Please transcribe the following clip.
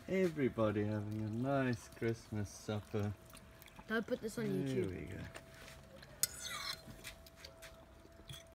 Everybody having a nice Christmas supper. Don't put this on There YouTube. we go.